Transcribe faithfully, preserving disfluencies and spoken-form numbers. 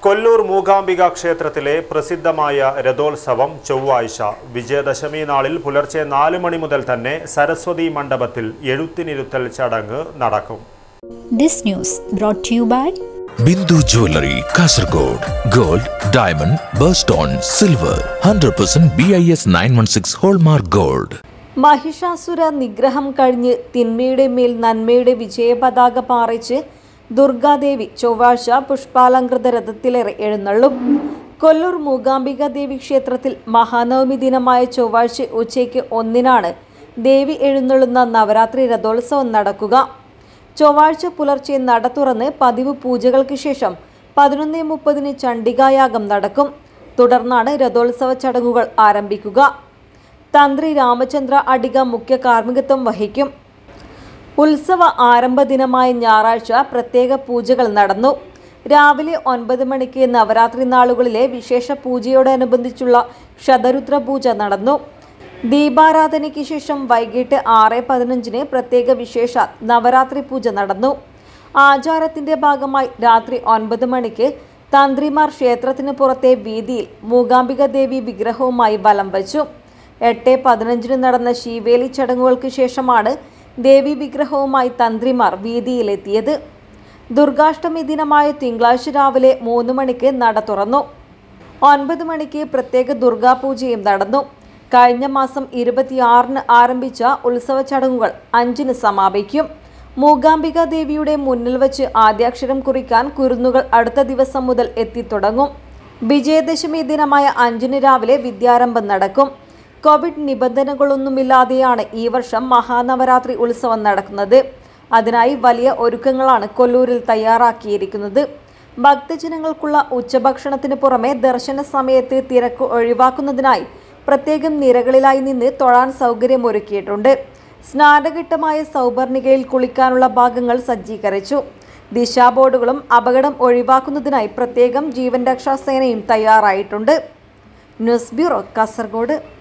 കൊല്ലൂർ മൂകാംബിക ക്ഷേത്രത്തിലെ പ്രസിദ്ധമായ രഥോത്സവം ചൊവ്വാഴ്ച വിജയദശമി നാളിൽ പുലർച്ചെ നാല് മണി മുതൽ തന്നെ സരസ്വതി മണ്ഡപത്തിൽ എഴുത്തിനിരുത്തൽ ചടങ്ങ് നടക്കും. This news brought to you by Bindu Jewelry, Kasargod. Gold, diamond, birthstone, silver, one hundred percent B I S nine one six Hallmark Gold. Mahishasura നിഗ്രഹം കഴിഞ്ഞ് തിന്മയുടെ മേൽ നന്മയുടെ വിജയപതാക പാറിച്ച് ദുർഗാദേവി ചൊവ്വാഴ്ച പുഷ്പാലങ്കൃത രഥത്തിലേറെ എഴുന്നള്ളും. കൊല്ലൂർ മൂകാംബിക ദേവി ക്ഷേത്രത്തിൽ മഹാനവമി ദിനമായ ചൊവ്വാഴ്ച ഉച്ചയ്ക്ക് ഒന്നിനാണ് ദേവി എഴുന്നള്ളുന്ന നവരാത്രി രഥോത്സവം നടക്കുക. ചൊവ്വാഴ്ച പുലർച്ചെ നട തുറന്ന് പതിവ് പൂജകൾക്ക് ശേഷം പതിനൊന്ന് മുപ്പതിന് ചണ്ഡികായാഗം നടക്കും. തുടർന്നാണ് രഥോത്സവ ചടങ്ങുകൾ ആരംഭിക്കുക. തന്ത്രി രാമചന്ദ്ര അടിക മുഖ്യ കാർമ്മികത്വം വഹിക്കും. ഉത്സവ ആരംഭ ദിനമായ ഞായറാഴ്ച പ്രത്യേക പൂജകൾ നടന്നു. രാവിലെ ഒൻപത് മണിക്ക് നവരാത്രി നാളുകളിലെ വിശേഷ പൂജയോടനുബന്ധിച്ചുള്ള ശതരുദ്ര പൂജ നടന്നു. ദീപാരാധനയ്ക്ക് ശേഷം വൈകിട്ട് ആറ് പതിനഞ്ചിന് പ്രത്യേക വിശേഷ നവരാത്രി പൂജ നടന്നു. ആചാരത്തിന്റെ ഭാഗമായി രാത്രി ഒൻപത് മണിക്ക് തന്ത്രിമാർ ക്ഷേത്രത്തിന് പുറത്തെ വീതിയിൽ മൂകാംബിക ദേവി വിഗ്രഹവുമായി വലം വച്ചു. എട്ട് പതിനഞ്ചിന് നടന്ന ശീവേലി ചടങ്ങുകൾക്ക് ശേഷമാണ് ദേവി വിഗ്രഹവുമായി തന്ത്രിമാർ വീതിയിലെത്തിയത്. ദുർഗാഷ്ടമി ദിനമായ തിങ്കളാഴ്ച രാവിലെ മൂന്ന് മണിക്ക് നട തുറന്നു. ഒൻപത് മണിക്ക് പ്രത്യേക ദുർഗാപൂജയും നടന്നു. കഴിഞ്ഞ മാസം ഇരുപത്തിയാറിന് ആരംഭിച്ച ഉത്സവ ചടങ്ങുകൾ അഞ്ചിന് സമാപിക്കും. മൂകാംബിക ദേവിയുടെ മുന്നിൽ വച്ച് ആദ്യാക്ഷരം കുറിക്കാൻ കുരുന്നുകൾ അടുത്ത ദിവസം മുതൽ എത്തിത്തുടങ്ങും. വിജയദശമി ദിനമായ അഞ്ചിന് രാവിലെ വിദ്യാരംഭം നടക്കും. കോവിഡ് നിബന്ധനകളൊന്നുമില്ലാതെയാണ് ഈ വർഷം മഹാനവരാത്രി ഉത്സവം നടക്കുന്നത്. അതിനായി വലിയ ഒരുക്കങ്ങളാണ് കൊല്ലൂരിൽ തയ്യാറാക്കിയിരിക്കുന്നത്. ഭക്തജനങ്ങൾക്കുള്ള ഉച്ചഭക്ഷണത്തിന് പുറമെ ദർശന സമയത്ത് തിരക്ക് ഒഴിവാക്കുന്നതിനായി പ്രത്യേകം നിരകളിലായി നിന്ന് തൊഴാൻ സൗകര്യമൊരുക്കിയിട്ടുണ്ട്. സ്നാനഘട്ടമായ സൗപർണികയിൽ കുളിക്കാനുള്ള ഭാഗങ്ങൾ സജ്ജീകരിച്ചു. ദിശാബോർഡുകളും അപകടം ഒഴിവാക്കുന്നതിനായി പ്രത്യേകം ജീവൻ രക്ഷാ സേനയും തയ്യാറായിട്ടുണ്ട്. News bureau, Kasaragod.